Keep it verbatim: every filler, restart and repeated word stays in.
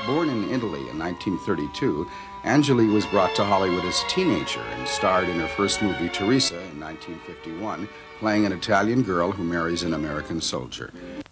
Born in Italy in nineteen thirty-two, Angeli was brought to Hollywood as a teenager and starred in her first movie, Teresa, in nineteen fifty-one, playing an Italian girl who marries an American soldier.